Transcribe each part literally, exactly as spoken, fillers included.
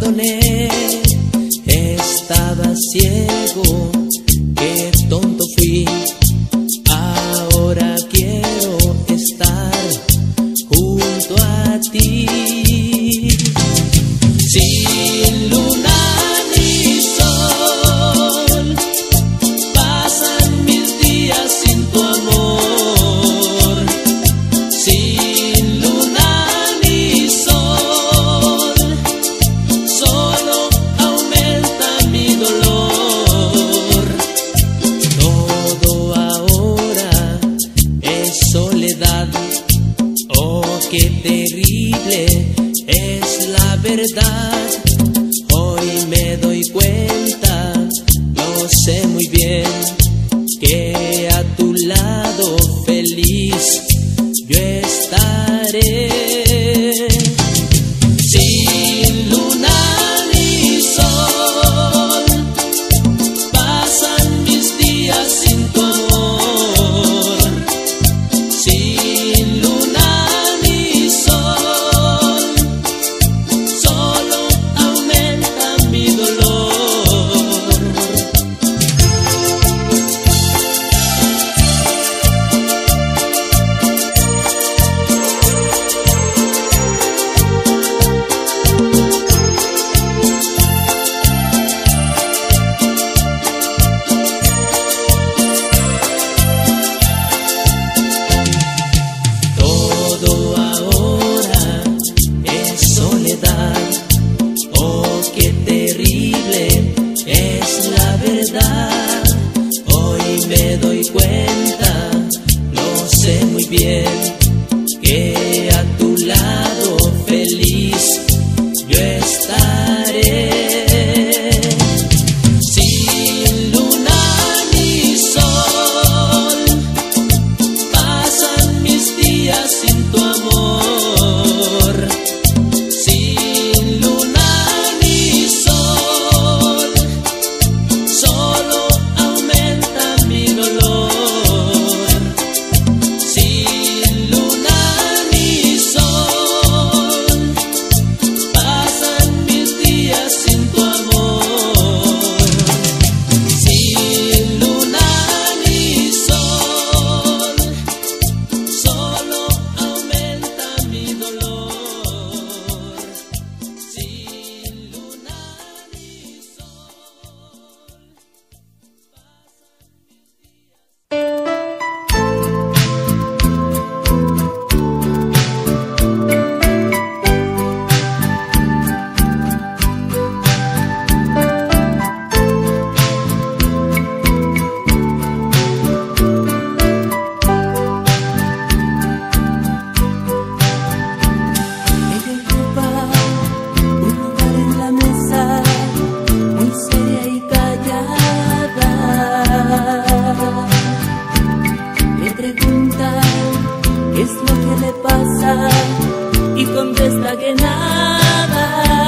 perdoné. Estaba ciego, qué tonto fui. Ahora quiero estar junto a ti. Sin luna ni sol, pasan mis días sin tu amor. Sin luna ni sol, solo aumenta mi dolor. Todo ahora es soledad. Oh, qué terrible es la verdad. Hoy me doy cuenta, lo sé muy bien, que a tu lado feliz yo estaré. Sin luna ni sol, pasan mis días sin tu amor. Sin luna ni sol, solo aumenta mi dolor. Todo ahora es soledad. Oh, qué terrible es la verdad. Hoy me doy cuenta, lo sé muy bien, que a tu lado feliz yo estaré. Sin luna ni sol, pasan mis días sin tu amor. Sin luna ni sol, solo aumenta mi dolor. Sin luna ni sol, pasan mis días sin tu amor. Sin luna ni sol, solo aumenta mi dolor. Sin luna ni sol. Ella ocupa un lugar en la mesa, muy seria y callada. Le pregunta qué es lo que le pasa y contesta que nada.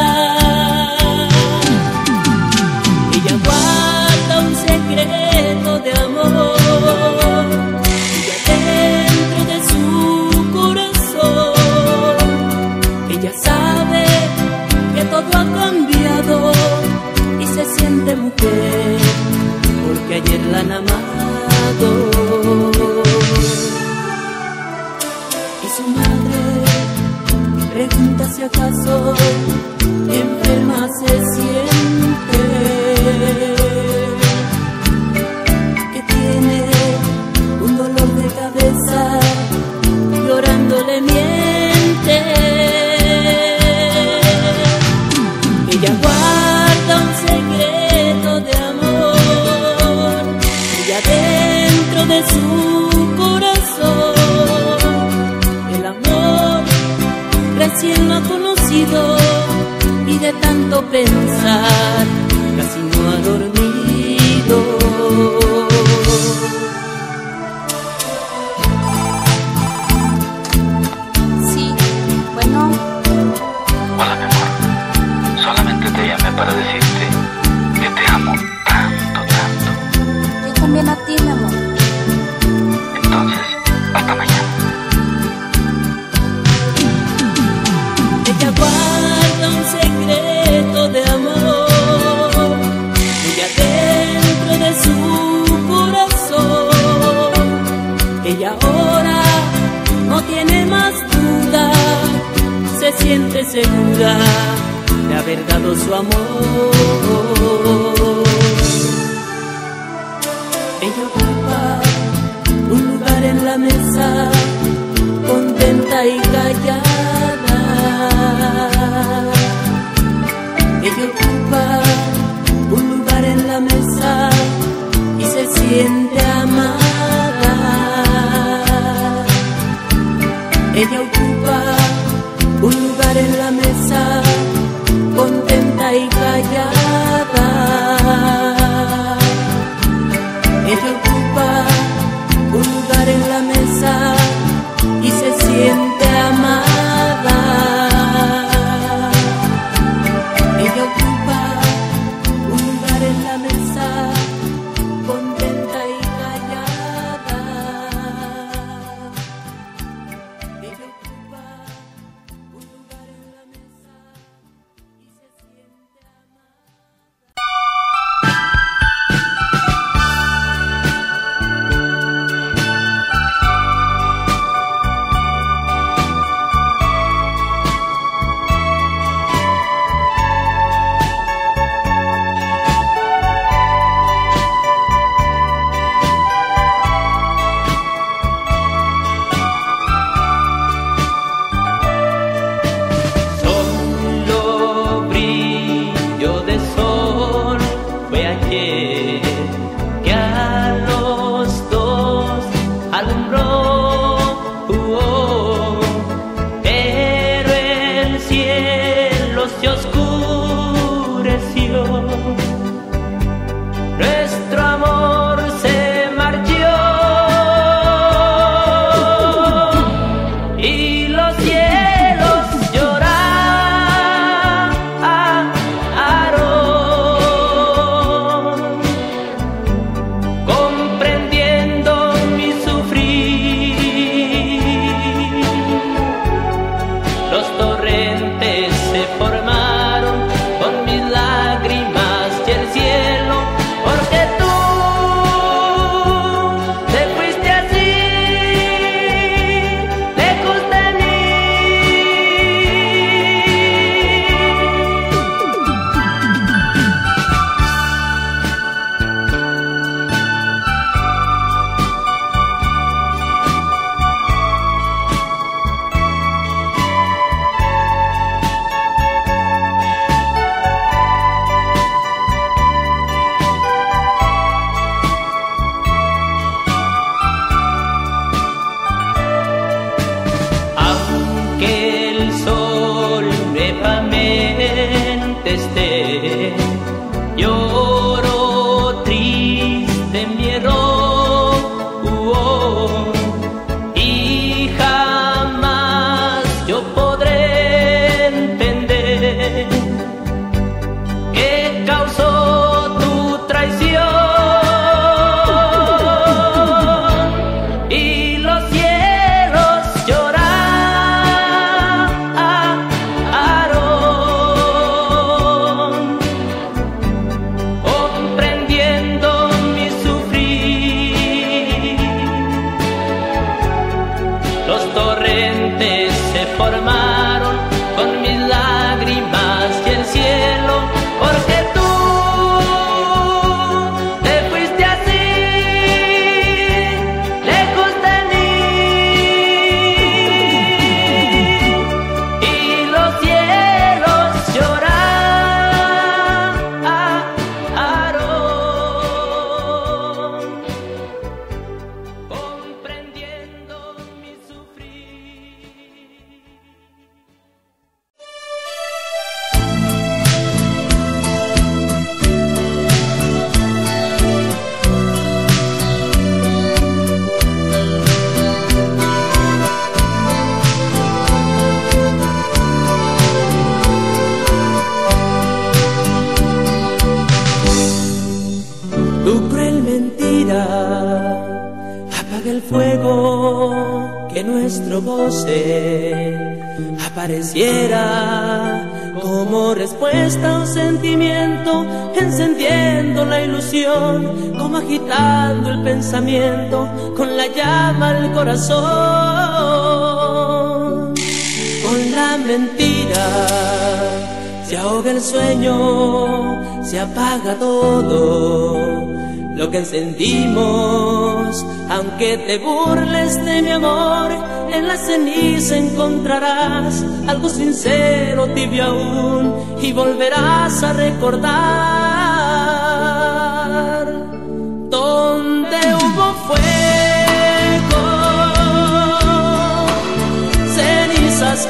Ella guarda un secreto de amor, ella dentro de su corazón. Ella sabe que todo ha cambiado y se siente mujer porque ayer la han amado. Y su madre pregunta si acaso enferma se siente, que tiene un dolor de cabeza, llorando le miente. Ella guarda un secreto de amor, ella dentro de su corazón. El amor recién lo ha conocido y de tanto pensar casi no ha dormido. Sí, bueno, Hola, mi amor. Solamente te llamé para decirte que te amo tanto, tanto. yo también a ti, mi amor. Entonces, hasta mañana. Ella guarda un secreto todo su amor. Ella ocupa un lugar en la mesa, contenta y callada. Ella ocupa un lugar en la mesa y se siente amada. Ella ocupa un lugar en la mesa, contenta y callada. Ella ocupa un lugar en la mesa y se siente amada. Ella ocupa un lugar en la mesa, contenta y callada. Ella ocupa un lugar en la mesa y se siente amada. Solo brillo de sol fue ayer que a los dos alumbró, uh, oh, pero el cielo se oscureció, nuestro amor se marchó y los cielos lloraron, comprendiendo mi sufrir. Los torrentes se formaron con mis lágrimas y el cielo, porque tú te fuiste así, lejos de mí. Aunque el sol nuevamente esté, lloro triste en mi error, uh, oh, y jamás yo podré entender qué causó tu traición y los cielos lloraron, comprendiendo mi sufrir. Los torrentes se formaron con mis lágrimas y el cielo, porque tú te fuiste así, lejos de mí. Y los cielos lloraron, comprendiendo mi sufrir. Tu cruel mentira apaga el fuego que nuestro goce apareciera como respuesta a un sentimiento, encendiendo la ilusión, como agitando el pensamiento con la llama al corazón. Con la mentira Se ahoga el sueño, se apaga todo lo que encendimos. Aunque te burles de mi amor, en la ceniza encontrarás algo sincero, tibio aún, y volverás a recordar. Donde hubo fuego, cenizas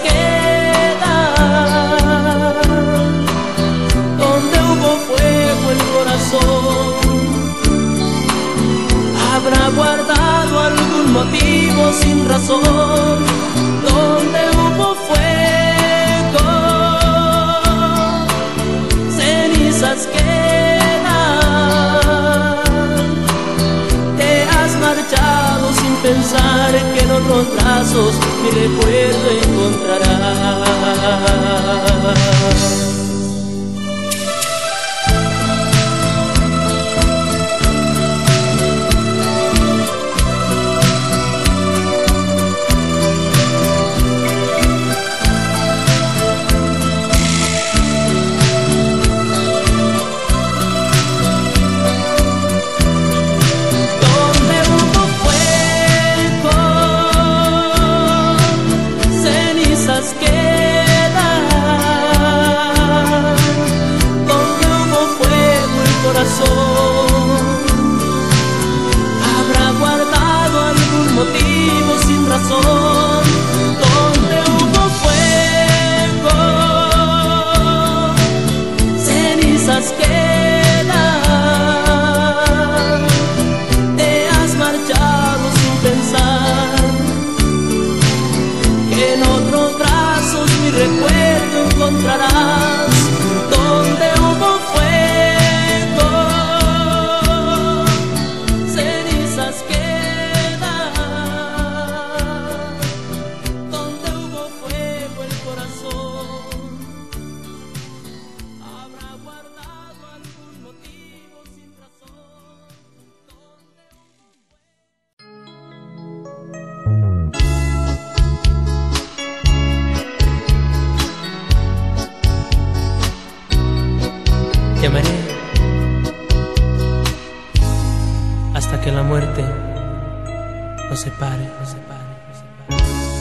quedan. Donde hubo fuego el corazón habrá guardado algún motivo sin razón. Donde hubo fuego, cenizas quedan. Te has marchado sin pensar que en otros brazos mi recuerdo encontrarás. Habrá guardado algún motivo sin razón. Donde hubo fuego, cenizas quedan. Te has marchado sin pensar que en otros brazos mi recuerdo encontrarás. Donde hubo fuego, te amaré hasta que la muerte nos separe, nos separe, nos separe.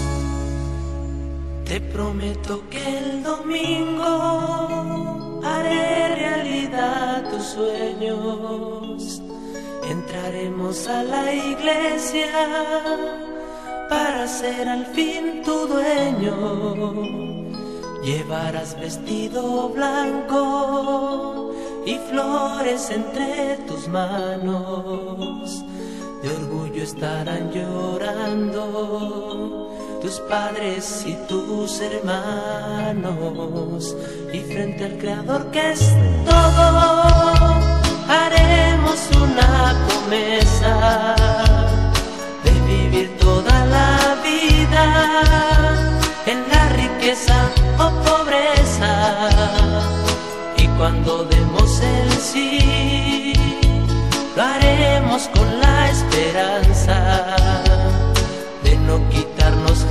Te prometo que el domingo haré realidad tus sueños. Entraremos a la iglesia para ser al fin tu dueño. Llevarás vestido blanco y flores entre tus manos. De orgullo estarán llorando tus padres y tus hermanos. Y frente al Creador que es todo, haremos una promesa de vivir toda la vida en la riqueza o pobreza. Y cuando demos el sí, lo haremos con la esperanza de no quitarnos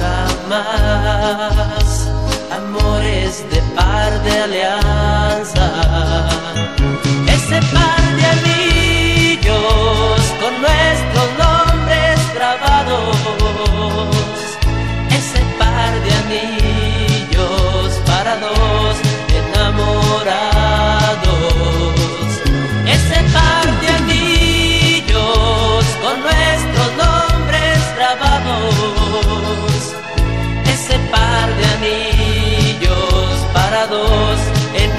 jamás amores de par de alianza. Ese par de anillos con nuestros nombres grabados. Ese par de anillos para dos enamorados. Ese par de anillos con nuestros nombres grabados. Ese par de anillos para dos enamorados.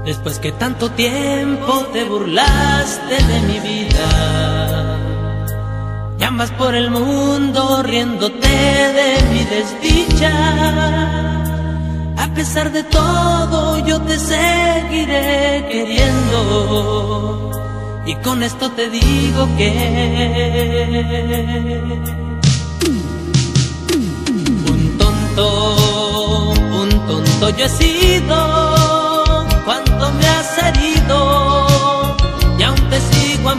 Después que tanto tiempo te burlaste de mi vida, y andas por el mundo riéndote de mi desdicha. A pesar de todo yo te seguiré queriendo, y con esto te digo que un tonto, un tonto yo he sido. Cuánto me has herido y aún te sigo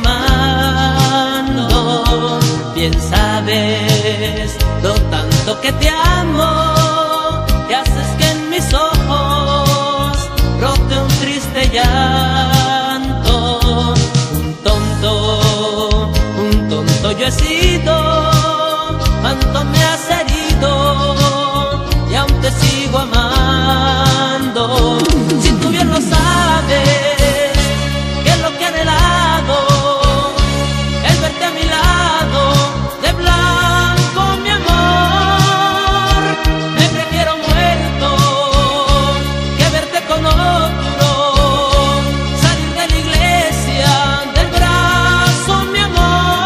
amando. Bien sabes lo tanto que te amo, y haces que en mis ojos brote un triste llanto. Un tonto, un tonto yo he sido. Cuánto me has herido y aún te sigo amando. Si tú bien lo sabes, que lo que he anhelado es verte a mi lado, de blanco mi amor. Me prefiero muerto que verte con otro, salir de la iglesia, del brazo mi amor.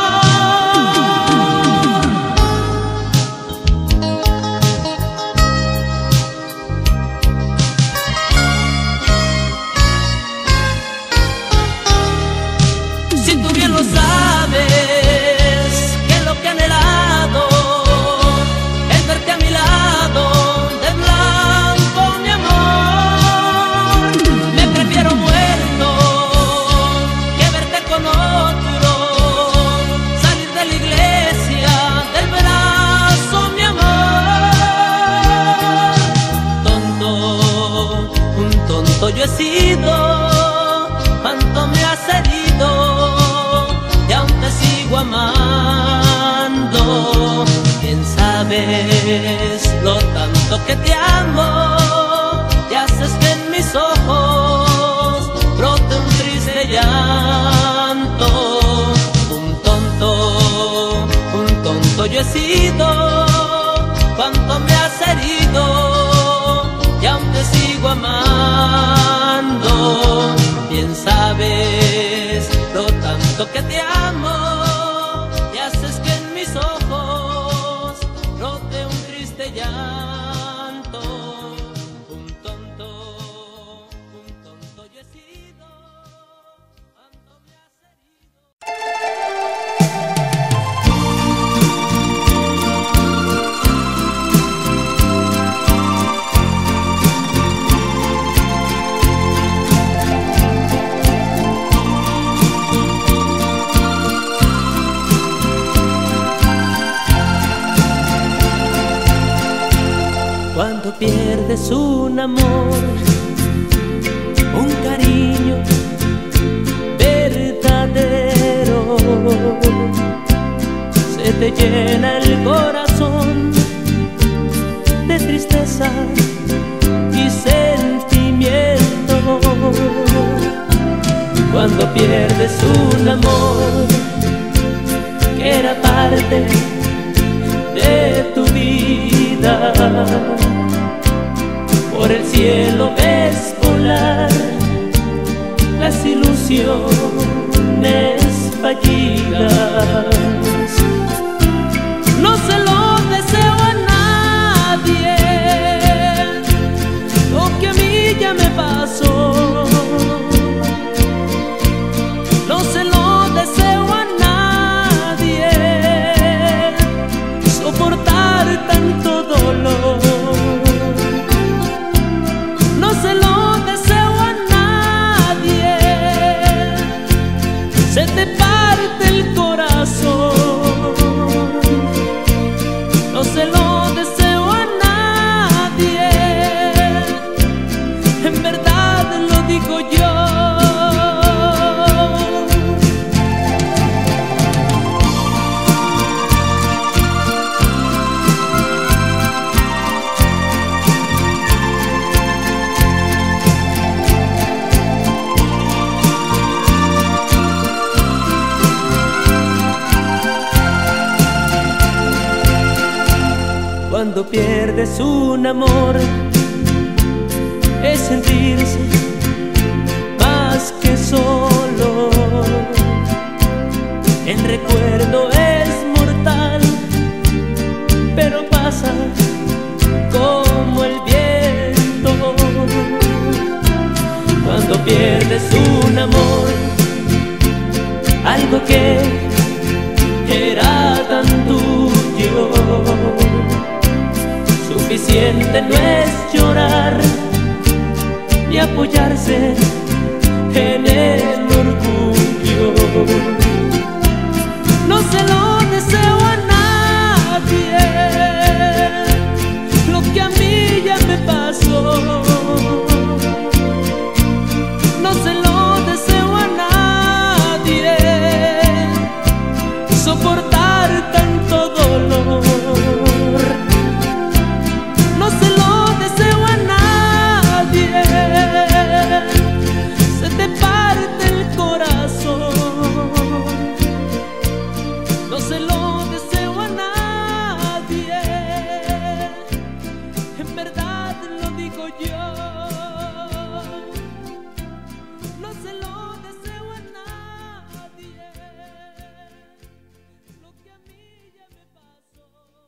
Yo he sido, cuánto me has herido y aún te sigo amando. Bien sabes lo tanto que te amo, y haces que en mis ojos brote un triste llanto. Un tonto, un tonto yo he sido, cuánto me has herido y aún te sigo amando. Bien sabes lo tanto que te amo, y haces que en mis ojos brote un triste llanto. Un tonto, un tonto yo he sido, cuánto me has herido. Cuando pierdes un amor, un cariño verdadero, se te llena el corazón de tristeza y sentimiento. Cuando pierdes un amor que era parte de tu vida, por el cielo ves volar las ilusiones fallidas. No se lo deseo a nadie, lo que a mí ya me pasó. No se lo deseo a nadie, soportar tanto dolor. No se lo deseo a nadie, se te parte el corazón. No se lo deseo a nadie, en verdad lo digo yo. Cuando pierdes un amor, es sentirse cuando pierdes un amor, algo que era tan tuyo. Suficiente no es llorar ni apoyarse en el orgullo. No se lo deseo a nadie, lo que a mí ya me pasó. No se lo deseo a nadie, soportar tanto dolor. No se lo deseo a nadie, se te parte el corazón. No se lo deseo a nadie, en verdad lo digo yo. No se lo deseo a nadie, lo que a mí ya me pasó.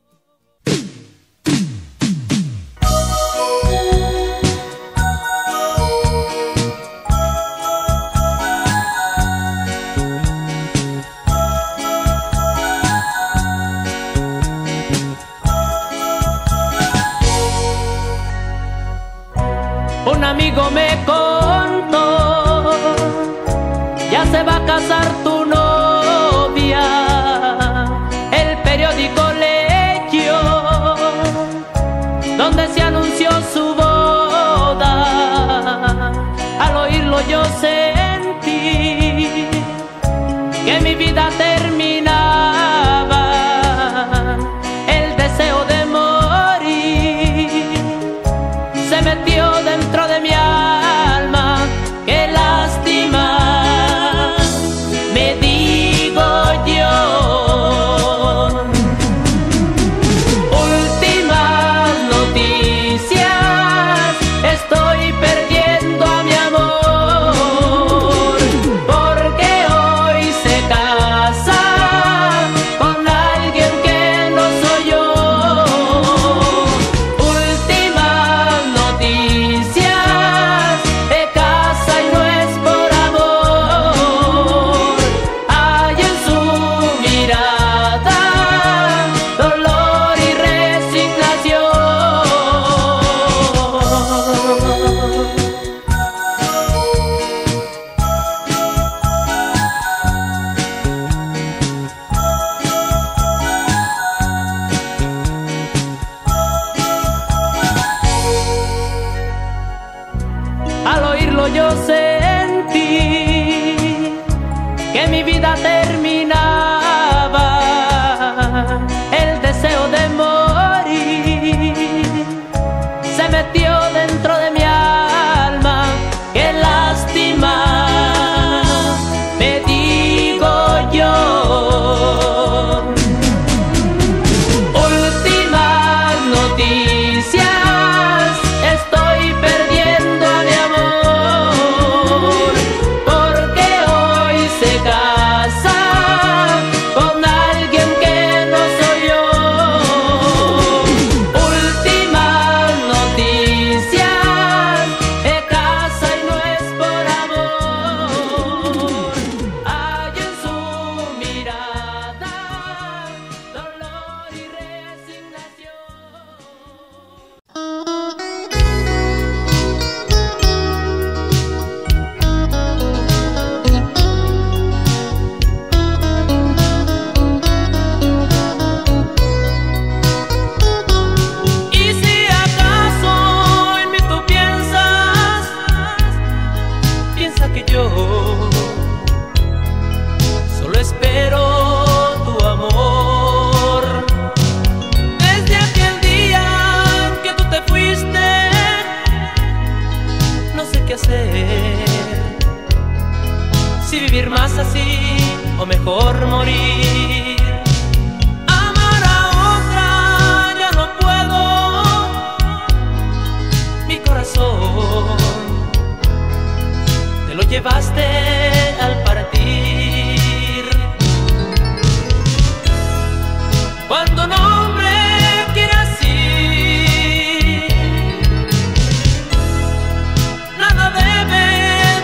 Un amigo me contó, ya se va a casar tu novia. El periódico leyó donde se anunció su boda. Al oírlo yo sentí que mi vida terminaba. El deseo de morir se metió dentro de mi alma. Qué lástima, me digo yo. Últimas noticias, estoy perdiendo a mi amor, porque hoy se casa con alguien que no soy yo. Últimas noticias, de casa y no es por amor. Hay en su mirada dolor y resignación. Al oírlo yo sentí que mi vida terminaba. El deseo de morir se metió dentro de mi alma. Qué lástima, me digo yo. Últimas noticias, estoy perdiendo a mi amor, porque hoy se casa con alguien que no soy yo. Últimas noticias, de casa y no es por amor. Hay en su mirada dolor y resignación. Y si acaso en mí tú piensas, piensa que yo solo espero tu amor. Desde aquel día en que tú te fuiste, no sé qué hacer, si vivir más así o mejor morir. Amar a otra ya no puedo, mi corazón te lo llevaste al partir. Cuando un hombre quiere así, nada debe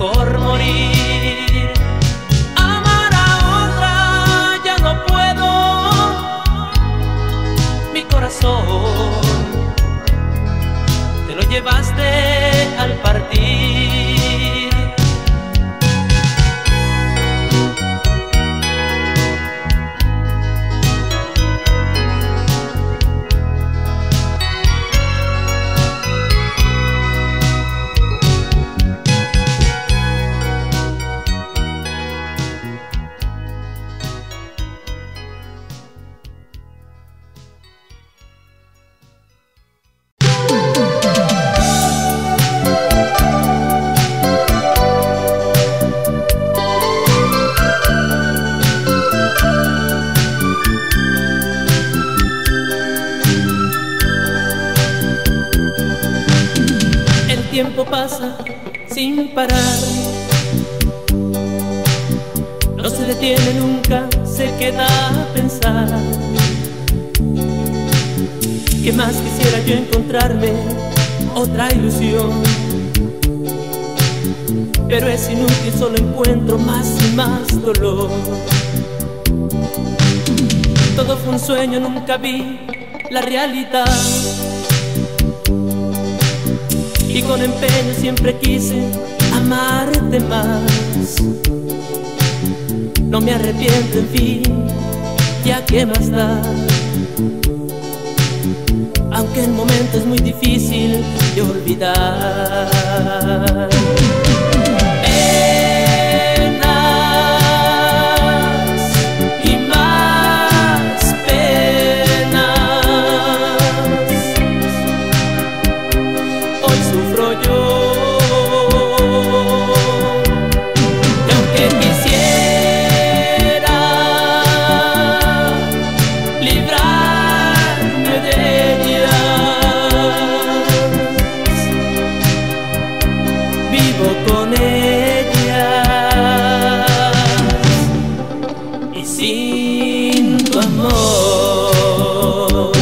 mejor morir. Amar a otra ya no puedo, mi corazón te lo llevaste al partir. El tiempo pasa sin parar, no se detiene nunca, se queda a pensar. ¿Qué más quisiera yo encontrarme otra ilusión? Pero es inútil, solo encuentro más y más dolor. Todo fue un sueño, nunca vi la realidad. Y con empeño siempre quise amarte más. No me arrepiento, en fin, ya que más da. Aunque el momento es muy difícil de olvidar. Penas y más penas, hoy sufro yo. Y aunque quisiera librarme de ellas, vivo con ellas y sin tu amor.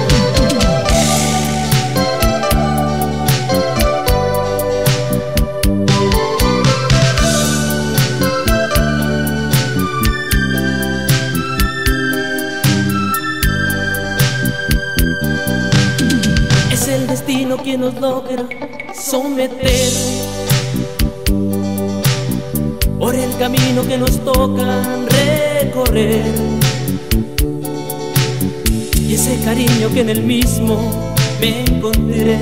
Es el destino quien nos logra someter por el camino que nos toca recorrer. Y ese cariño que en el mismo me encontré,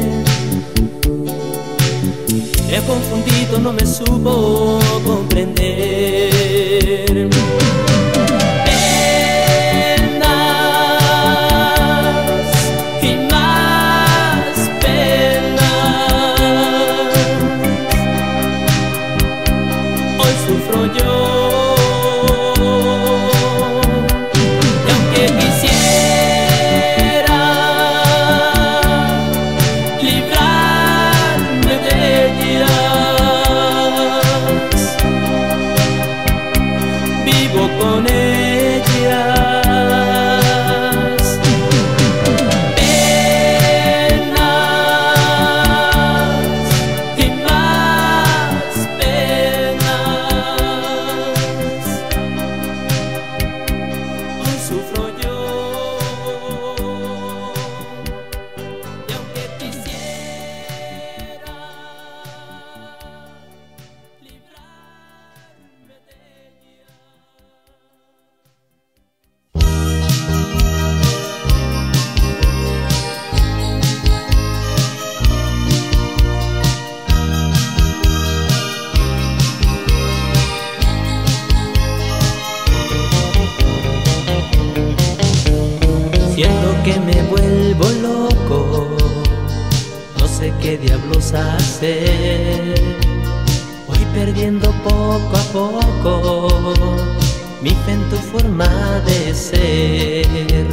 me ha confundido, no me supo comprender. Penas y más penas, hoy sufro yo. Y aunque quisiera librarme de ellas, vivo con ellas. Penas y más penas, hoy sufro yo. Y aunque quisiera librarme de ellas. Siento que me vuelvo loco, no sé qué diablos hacer. Voy perdiendo poco a poco mi fe en tu forma de ser.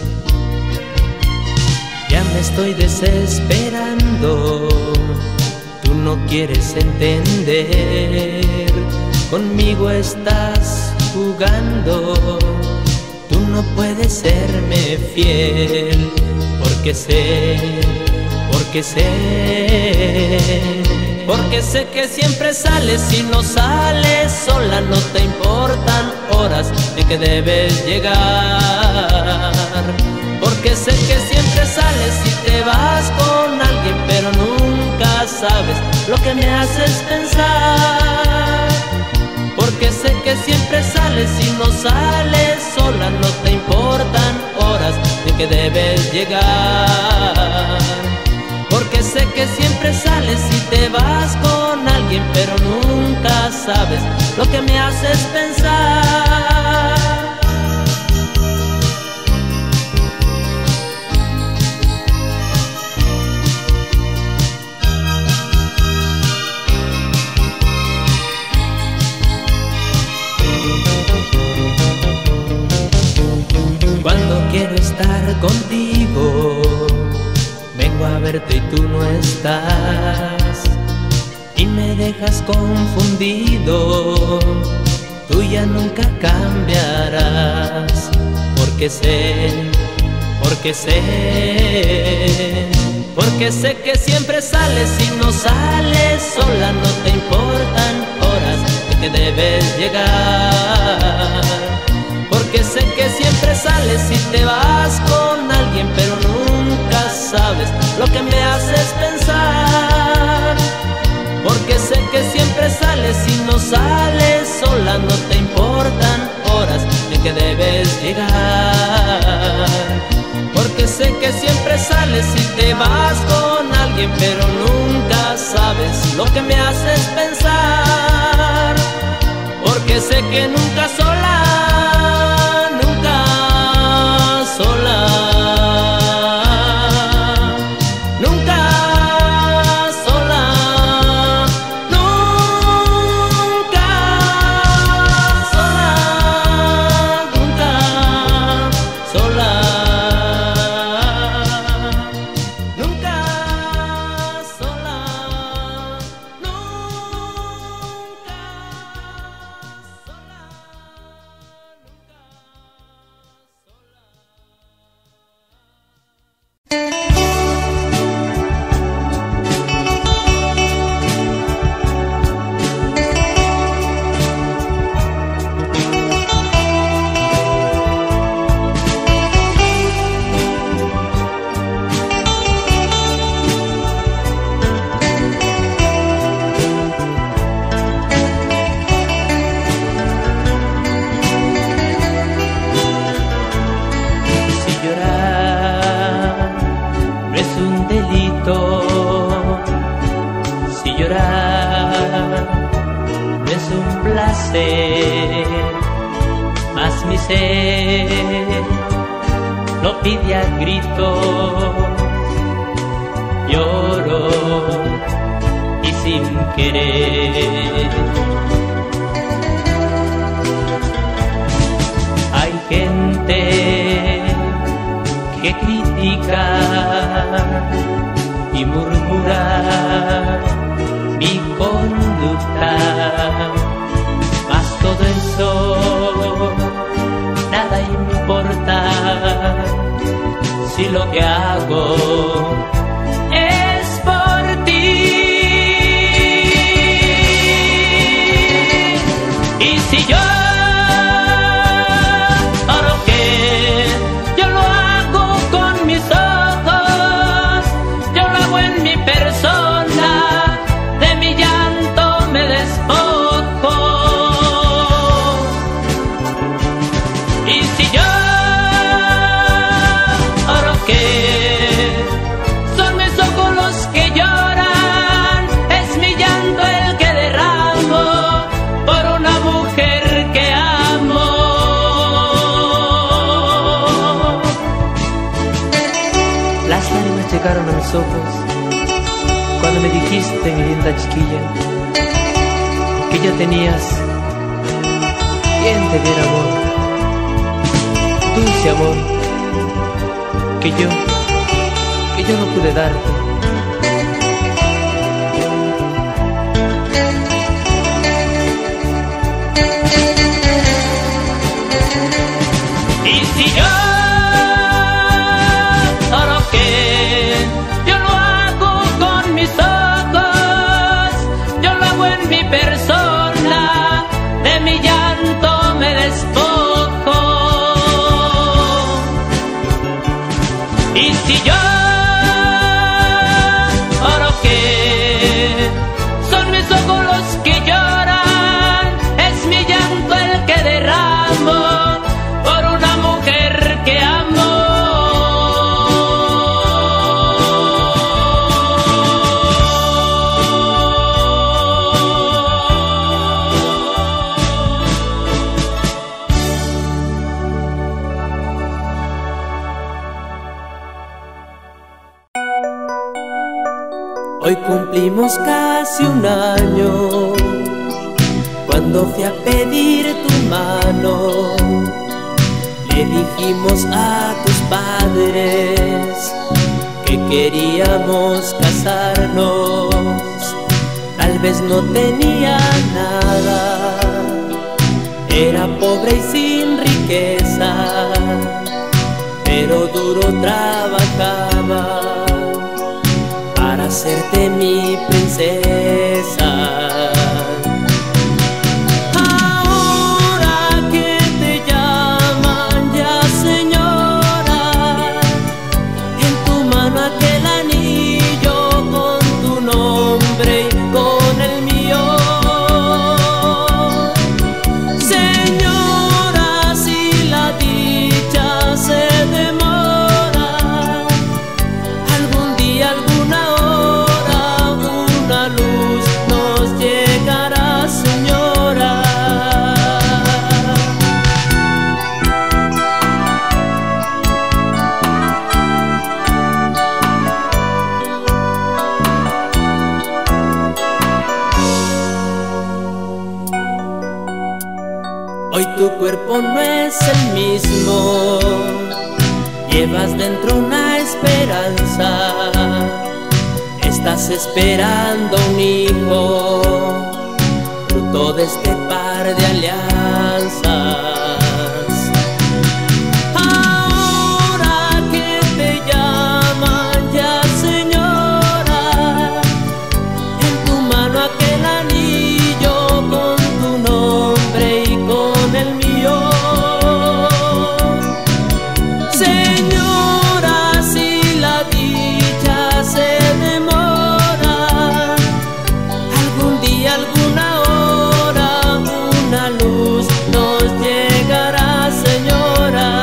Ya me estoy desesperando, tú no quieres entender. Conmigo estás jugando, tú no puedes serme fiel, porque sé, porque sé porque sé que siempre sales. Si no sales sola no te importan horas en que debes llegar, porque sé que siempre sales y te vas con alguien, pero nunca sabes lo que me haces pensar. Porque sé que siempre sales y no sales sola, no te importan horas en que debes llegar. Porque sé que siempre sales y te vas con alguien, pero nunca sabes lo que me haces pensar. Cuando quiero estar contigo, vengo a verte y tú no estás, y me dejas confundido. Tú ya nunca cambiarás, porque sé, porque sé, porque sé que siempre sales y no sales sola, no te importan horas en que debes llegar. Porque sé que siempre sales y te vas con alguien, pero nunca sabes lo que me haces pensar. Porque sé que siempre sales y no sales sola, no te importan horas en que debes llegar. Porque sé que siempre sales y te vas con alguien, pero nunca sabes lo que me haces pensar. Porque sé que nunca sola, sola, nunca sola, nunca sola, nunca sola, nunca sola, nunca sola. Si llorar no es un placer, mas mi ser lo pide a gritos. Lloro y sin querer. Hay gente que critica y murmura mi conducta, mas todo eso nada importa si lo que hago es por ti. Y si yo llegaron a mis ojos cuando me dijiste, mi linda chiquilla, que ya tenías quien te diera amor, dulce amor, que yo, que yo no pude darte. Y si yo solo que yo lo hago con mis ojos, Hoy cumplimos casi un año, cuando fui a pedir tu mano, le dijimos a tus padres que queríamos casarnos. Tal vez no tenía nada, era pobre y sin riqueza, pero duro trabajaba para hacerte mi princesa. Ahora que te llaman ya señora, en tu mano aquel anillo con tu nombre y con el mío. Señora, si la dicha se demora, algún día, alguna hora, una luz nos llegará, señora. Hoy tu cuerpo no es el mismo, llevas dentro una esperanza, estás esperando un hijo, fruto de este par de alianzas. Ahora que te llaman ya señora, en tu mano aquel anillo con tu nombre y con el mío. Señora, si la dicha se demora, algún día, alguna hora, una luz nos llegará, señora.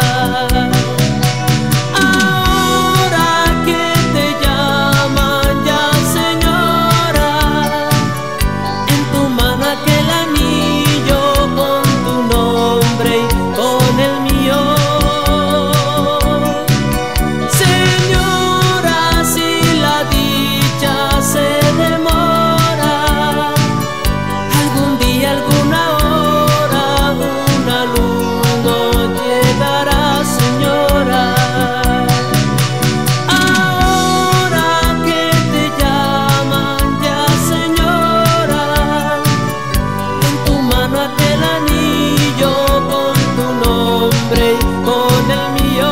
Ahora que te llaman ya señora, en tu mano aquel anillo con tu nombre y con el mío. Señora, si la dicha se demora, algún día, alguna hora, una luz nos llegará, señora. Ahora que te llaman ya señora, en tu mano aquel anillo con tu nombre y con el mío.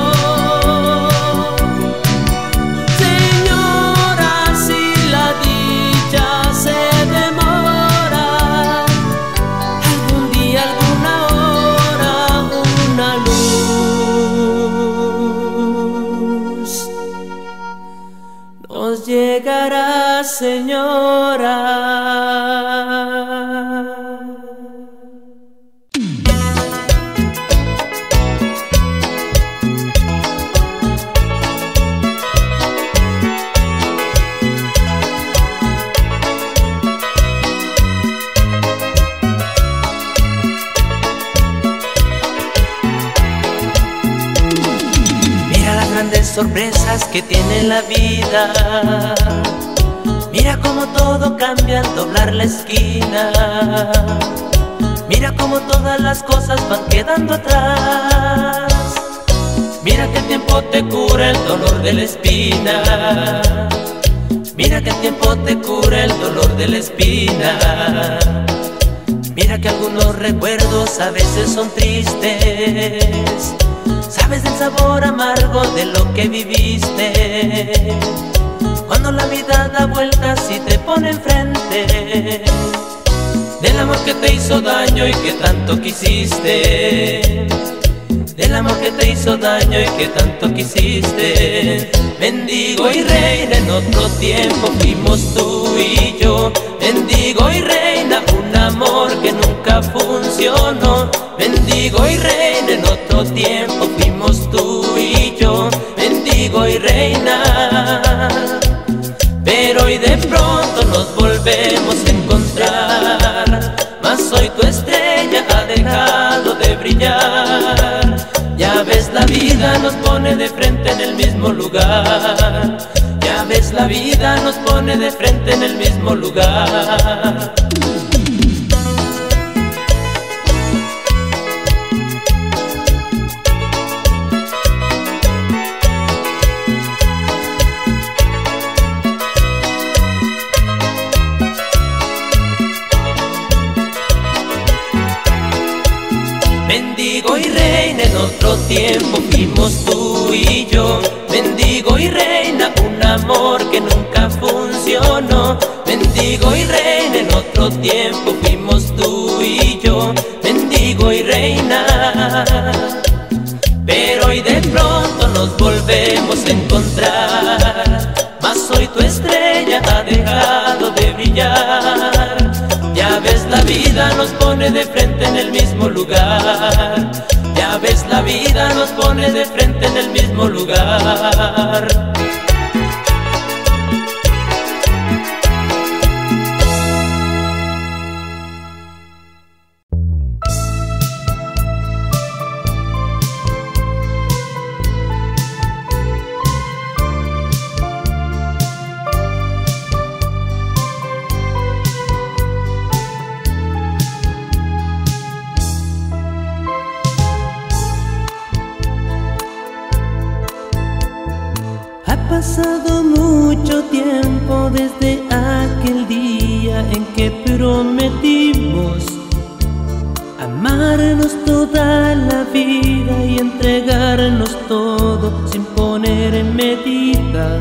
Señora, si la dicha se demora, algún día, alguna hora, una luz nos llegará, señora. Mira las grandes sorpresas que tiene la vida, mira cómo todo cambia al doblar la esquina, mira cómo todas las cosas van quedando atrás, mira que el tiempo te cura el dolor de la espina, mira que el tiempo te cura el dolor de la espina. Mira que algunos recuerdos a veces son tristes, sabes del sabor amargo de lo que viviste, cuando la vida da vueltas y te pone enfrente, del amor que te hizo daño y que tanto quisiste, del amor que te hizo daño y que tanto quisiste. Mendigo y reina, en otro tiempo fuimos tú y yo, mendigo y reina, un amor que nunca funcionó. Mendigo y reina, en otro tiempo fuimos tú y yo, mendigo y reina, pero hoy de pronto nos volvemos a encontrar, mas hoy tu estrella ha dejado de brillar. Ya ves, la vida nos pone de frente en el mismo lugar, ya Ya ves, la vida nos pone de frente en el mismo lugar. Mendigo y reina, en otro tiempo fuimos tú y yo. Mendigo y reina, un amor que nunca funcionó. Mendigo y reina, en otro tiempo fuimos tú y yo. Mendigo y reina, pero hoy de pronto nos volvemos a encontrar. Mas hoy tu estrella ha dejado de brillar. Ya ves, la vida nos pone de frente en el mismo lugar. Ya ves, la vida nos pone de frente en el mismo lugar. Ha pasado mucho tiempo desde aquel día en que prometimos amarnos toda la vida y entregarnos todo sin poner en medida.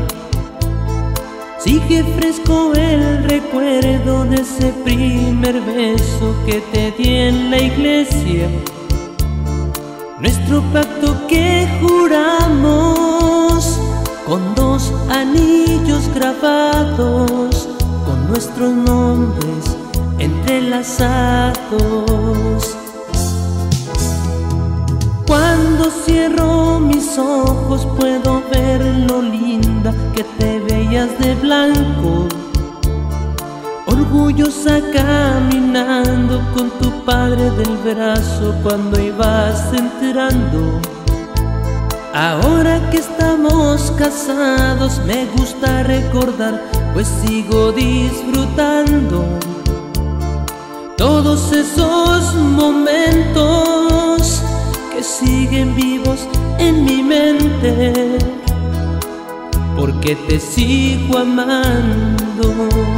Sigue fresco el recuerdo de ese primer beso que te di en la iglesia, nuestro pacto que juramos con dos anillos grabados, con nuestros nombres entrelazados. Cuando cierro mis ojos puedo ver lo linda que te veías de blanco, orgullosa caminando con tu padre del brazo cuando ibas entrando. Ahora que estamos casados me gusta recordar, pues sigo disfrutando todos esos momentos que siguen vivos en mi mente, porque te sigo amando.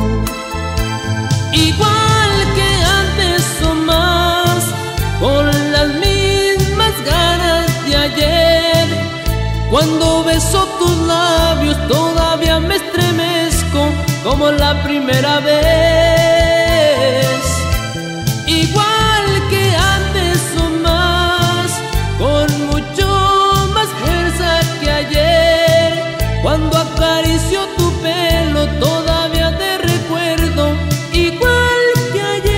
Igual que antes o más, con las mismas ganas de ayer. Cuando beso tus labios todavía me estremezco como la primera vez. Igual que antes o más, con mucho más fuerza que ayer. Cuando acaricio tu pelo todavía te recuerdo, igual que ayer.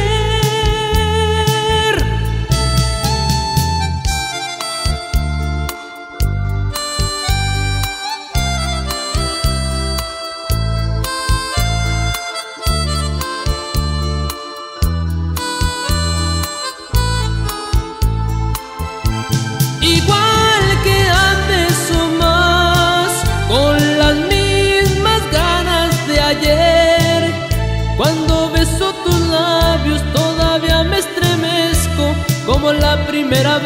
Igual que antes o más, con las mismas ganas de ayer. Cuando beso tus labios todavía me estremezco como la primera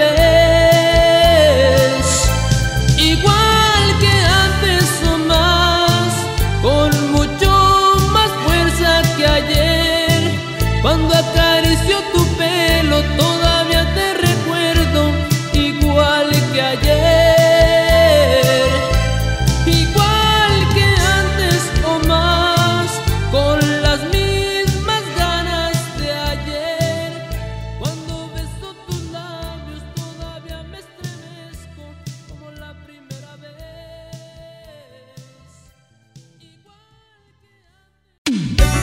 vez. Igual que antes o más, con mucho más fuerza que ayer. Cuando acaricio tu pelo todavía te recuerdo, igual que ayer. Igual que antes o más, con las mismas ganas de ayer. Cuando beso tus labios todavía me estremezco como la primera vez. Igual que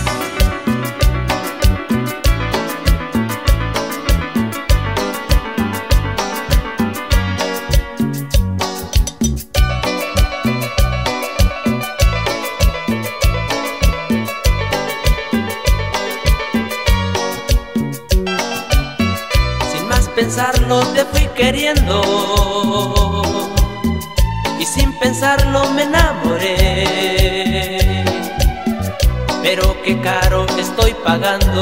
pensarlo te fui queriendo y sin pensarlo me enamoré. pero qué caro estoy pagando.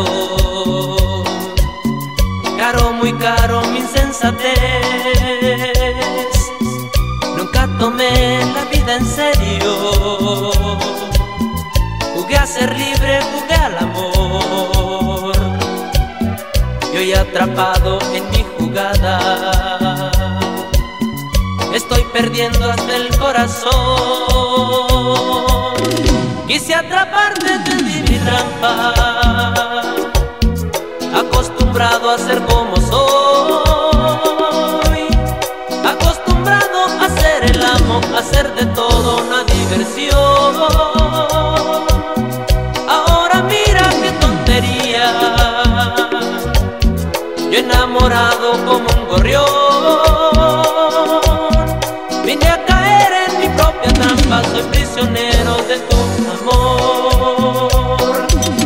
Caro, muy caro mi insensatez. Nunca tomé la vida en serio. Jugué a ser libre, jugué al amor. Y hoy atrapado en mi jugada, estoy perdiendo hasta el corazón. Quise atraparte, tendí mi trampa, acostumbrado a ser como soy, acostumbrado a ser el amo, a ser de todo una diversión. Ahora mira qué tontería, yo enamorado como un gorrión, vine a caer en mi propia trampa, soy prisionero de tu amor.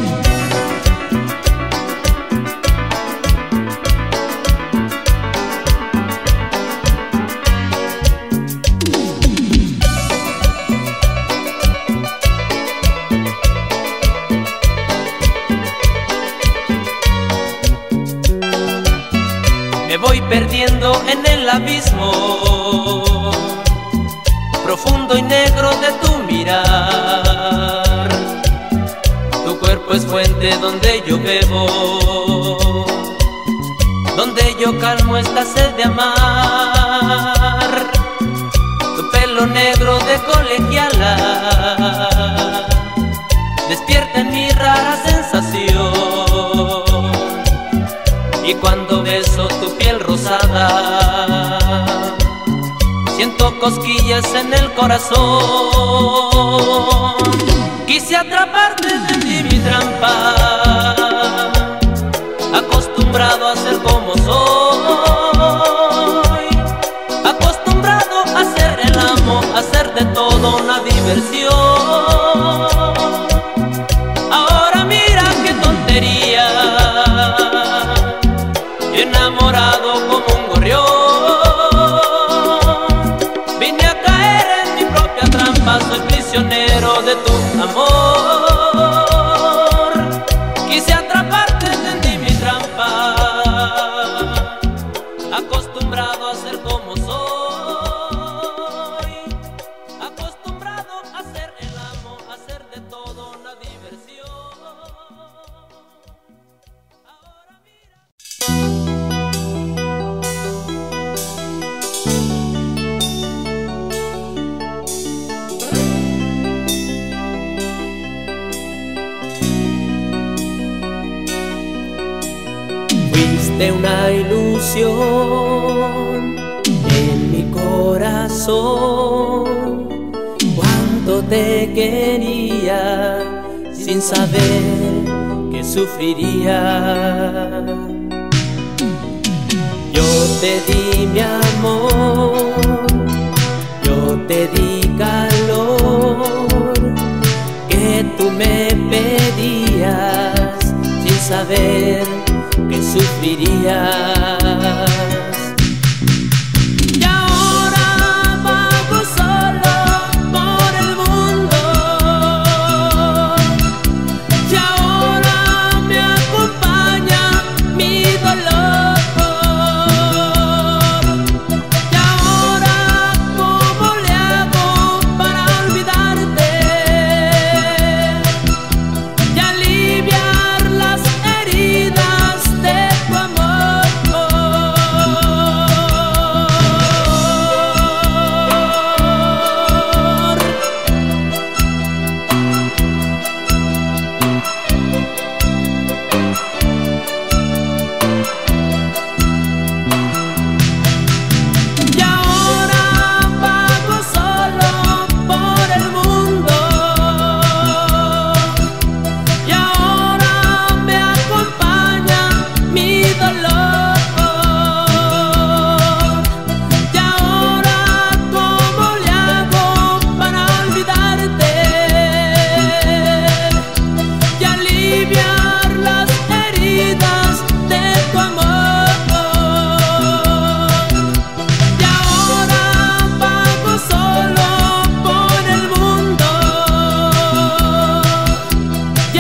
Me voy perdiendo en el abismo profundo y negro de tu mirar. Tu cuerpo es fuente donde yo bebo, donde yo calmo esta sed de amar. Tu pelo negro de colegiala despierta en mi rara sensación. Y cuando beso tu piel rosada, siento cosquillas en el corazón. Quise atraparte, tendí mi trampa, acostumbrado a ser como soy, acostumbrado a ser el amo, a ser de todo una diversión. Ahora mira qué tontería, enamorado como un gorrión, vine a caer en mi propia trampa, soy prisionero de tu amor. Quise atraparte, tendí mi trampa, acostumbrado a ser como soy, acostumbrado a ser el amo, a ser de todo una diversión. Ahora mira. Fuiste una ilusión en mi corazón, cuánto te quería sin saber que sufriría. Yo te di mi amor, yo te di calor, que tú me pedías sin saber que sufrirías. Y ahora vago solo por el mundo, y ahora me acompaña mi dolor. Y ahora ¿cómo le hago para olvidarte y aliviar las heridas de tu amor? Y ahora vago solo por el mundo, y ahora me acompaña mi dolor. Y ahora ¿cómo le hago para olvidarte y aliviar las heridas de tu amor? Y ahora vago solo por el mundo, y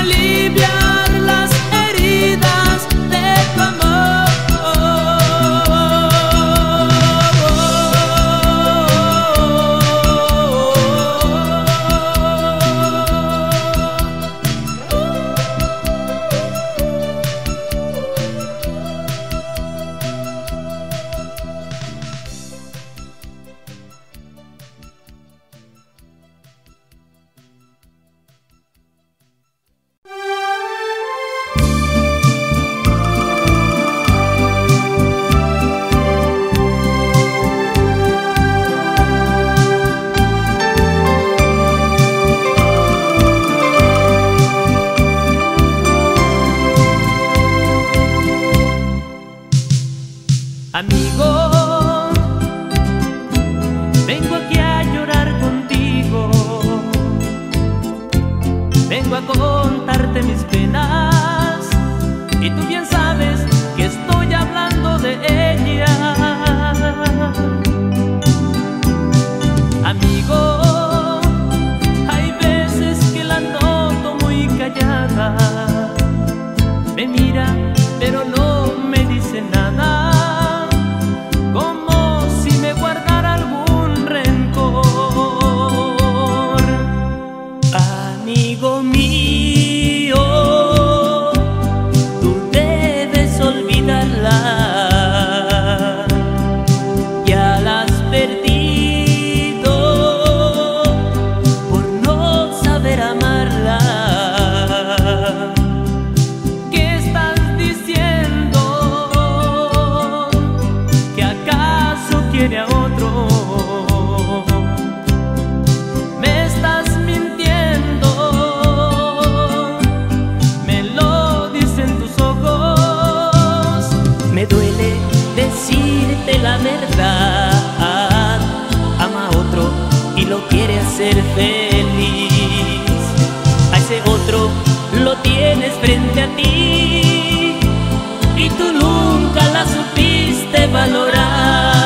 aliviar las heridas de tu amor. Amigo, vengo aquí a llorar contigo, vengo a contarte mis penas, y tú bien sabes que estoy hablando de ella. Amigo, hay veces que la noto muy callada, me mira pero no me dice nada, como si me guardara algún rencor. Amigo mío, tú debes olvidarla, ya la has perdido por no saber amarla. ¿Qué estás diciendo? ¿Que acaso quiere a otro? Me estás mintiendo, me lo dicen tus ojos. Me duele decirte la verdad, ama a otro y lo quiere hacer feliz. A ese otro lo tienes frente a ti y tú nunca la supiste valorar.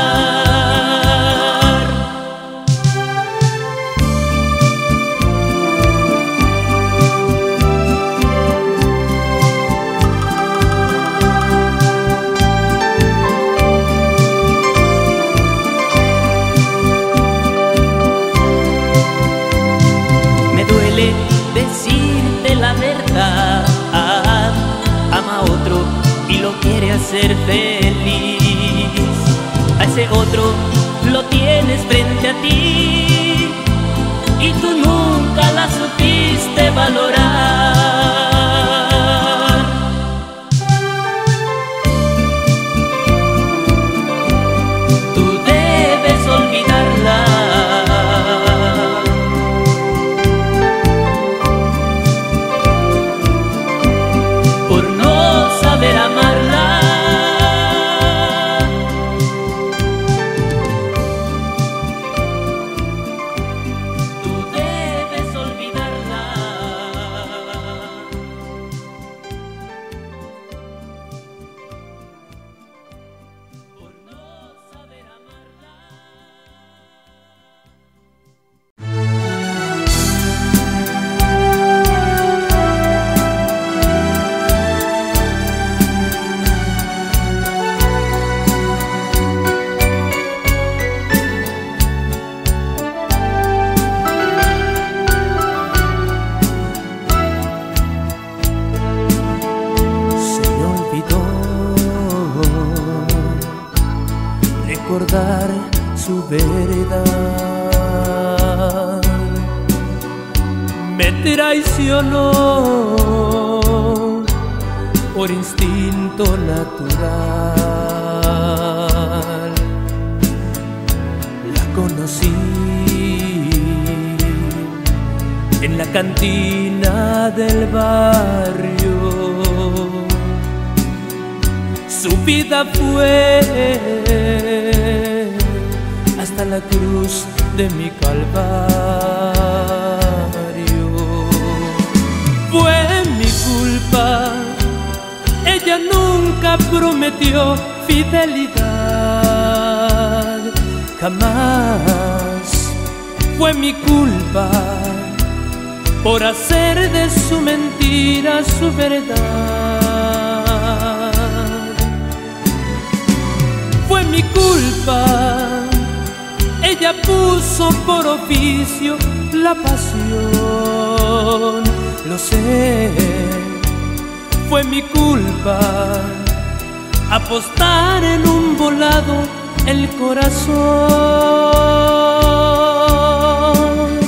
Me duele decirte la verdad, ama a otro y lo quiere hacer feliz. A ese otro lo tienes frente a ti y tú nunca la supiste valorar. Tú debes olvidarla, por no saber amarla. Tú debes olvidarla, por no saber amarla. Se me olvidó recordar su verdad. Me traicionó por instinto natural. La conocí en la cantina del barrio. Su vida fue hasta la cruz de mi calvario. Fue mi culpa, ella nunca prometió fidelidad, jamás. Fue mi culpa por hacer de su mentira su verdad. Fue mi culpa, ella puso por oficio la pasión, lo sé. Fue mi culpa apostar en un volado el corazón.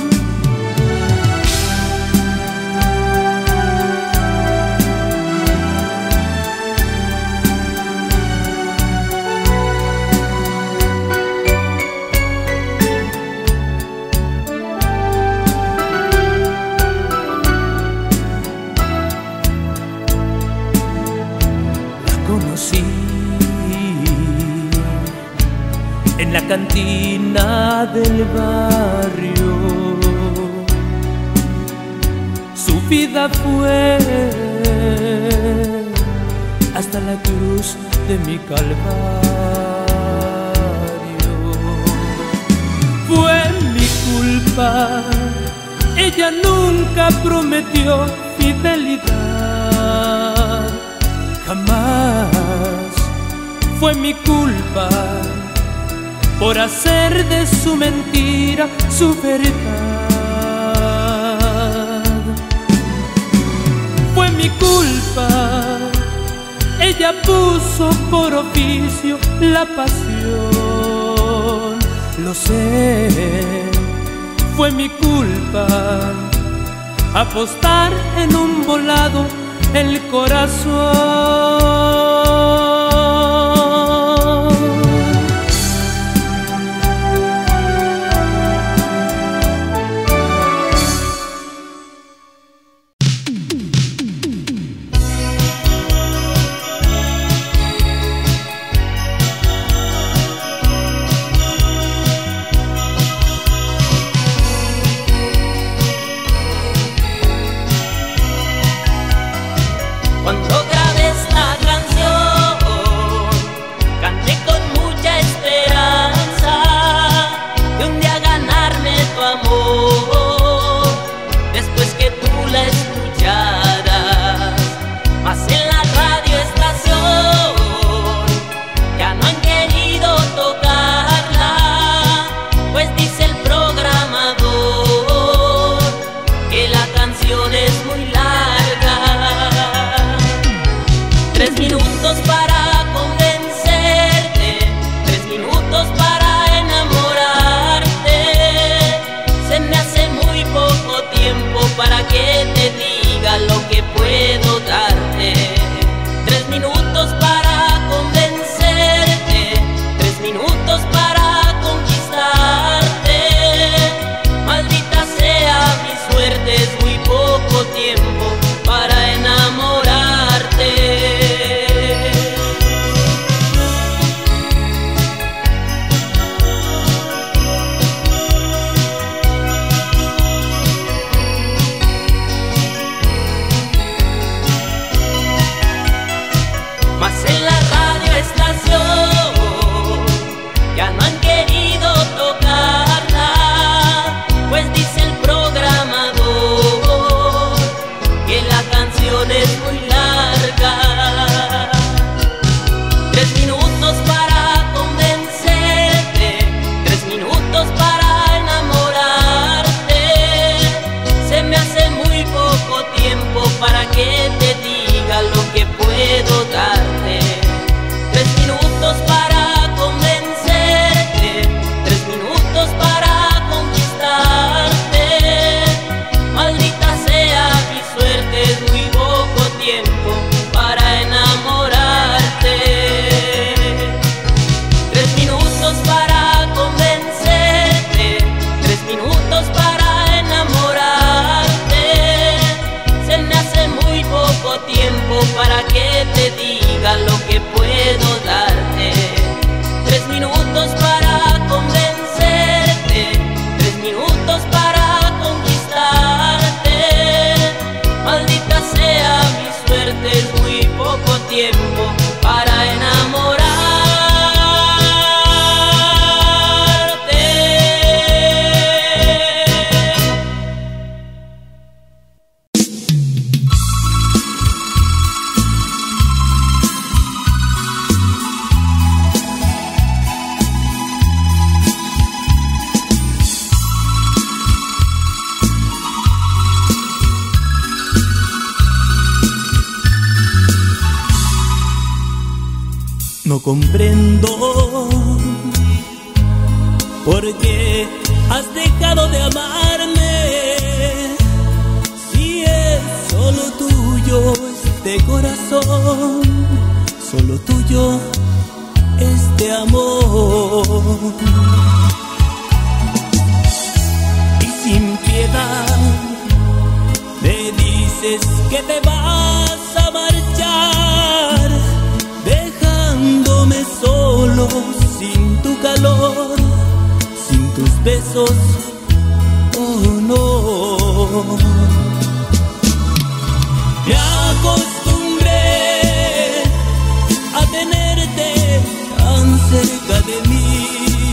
Conocí en la cantina del barrio, su vida fue hasta la cruz de mi calvario. Fue mi culpa, ella nunca prometió fidelidad, jamás. Fue mi culpa por hacer de su mentira su verdad. Fue mi culpa, ella puso por oficio la pasión, lo sé. Fue mi culpa apostar en un volado el corazón. Cuando grabé esta canción, canté con mucha esperanza de un día ganarme tu amor, después que tú la escucharas. Mas en la radio estación ya no han querido tocarla, pues dice el programador que la canción es muy larga. Tres minutos para convencerte, tres minutos para enamorarte. Se me hace muy poco tiempo para que te diga lo que puedo darte. Tres minutos para convencerte, tres minutos para conquistarte. Maldita sea mi suerte, es muy poco tiempo para enamorarte. Mas en la radio estación ya no han querido tocarla, pues dice el programador que la canción es muy larga. Tres minutos para convencerte, tres minutos para enamorarte. Se me hace muy poco tiempo para que te diga lo que puedo darte. Tres minutos para convencerte, tres minutos para conquistarte. Maldita sea mi suerte, es muy poco tiempo para enamorarte. Tres minutos para convencerte, tres minutos para enamorarte. Se me hace muy poco tiempo para que te diga lo que puedo darte. Tres minutos para convencerte, tres minutos para conquistarte. Maldita sea mi suerte, es muy poco tiempo para enamorarte. No comprendo por qué has dejado de amarme, si es solo tuyo este corazón, solo tuyo este amor. Y sin piedad me dices que te vas a marchar, dejándome solo sin tu calor, sin tus besos, oh no. Me acostumbré a tenerte tan cerca de mí,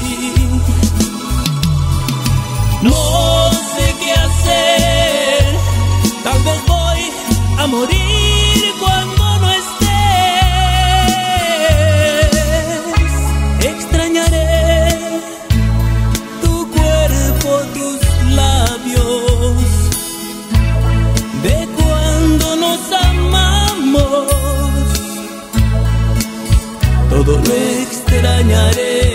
no sé qué hacer, tal vez voy a morir cuando no estés. Extrañaré tu cuerpo, tus labios, de cuando nos amamos, todo lo extrañaré.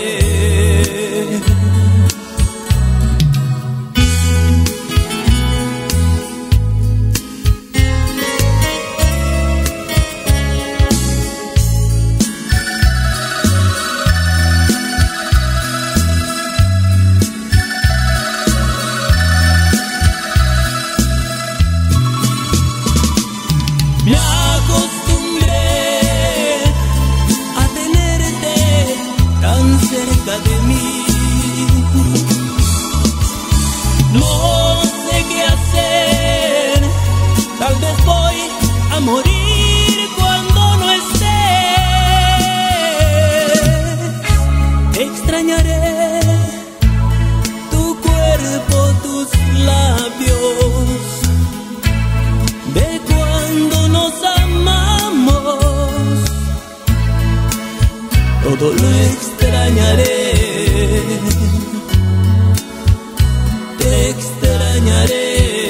De mí, no sé qué hacer, tal vez voy a morir cuando no estés. Extrañaré tu cuerpo, tus labios, de cuando nos amamos, todo lo extrañaré. Te extrañaré.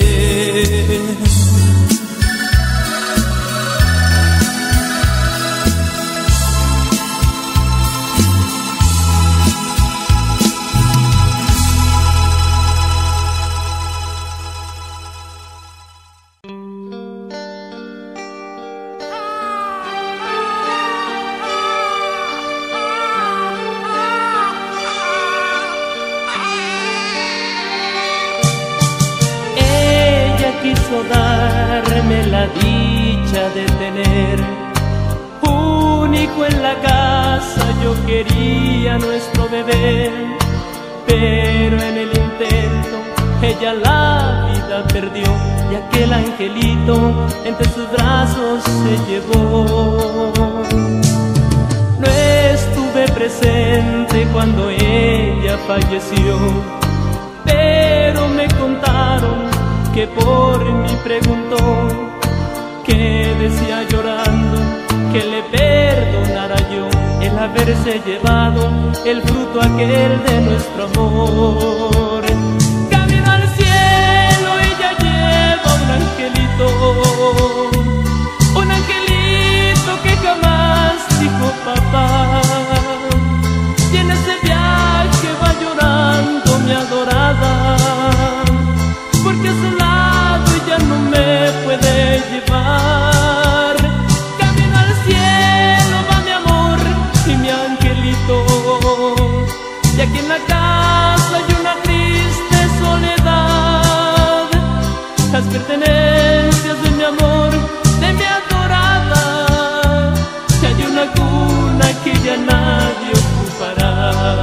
Quiso darme la dicha de tener un hijo en la casa, yo quería nuestro bebé, pero en el intento ella la vida perdió y aquel angelito entre sus brazos se llevó. No estuve presente cuando ella falleció, pero me contaron que por mí preguntó, que decía llorando que le perdonara yo el haberse llevado el fruto aquel de nuestro amor. Camino al cielo ella lleva un angelito, un angelito que jamás dijo papá, y en ese viaje va llorando mi adorada, porque a su lado ella no me puede llevar. Camino al cielo va mi amor y mi angelito, y aquí en la casa hay una triste soledad, las pertenencias de mi amor, de mi adorada, y hay una cuna que ya nadie ocupará.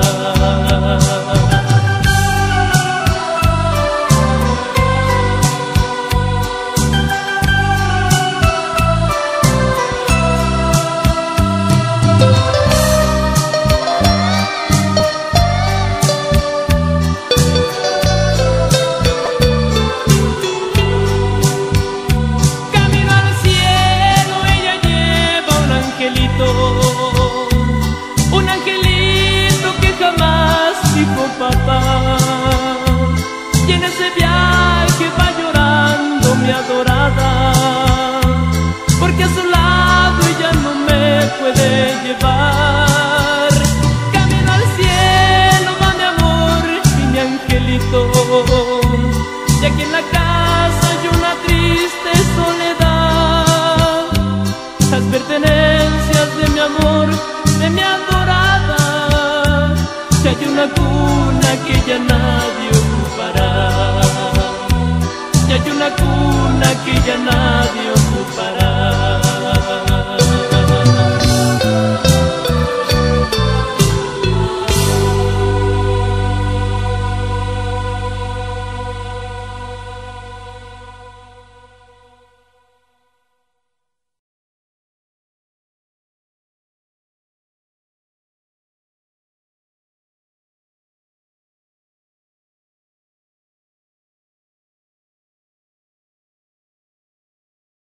Un angelito que jamás dijo papá, y en ese viaje va llorando mi adorada, porque a su lado ella no me puede llevar. ya nadie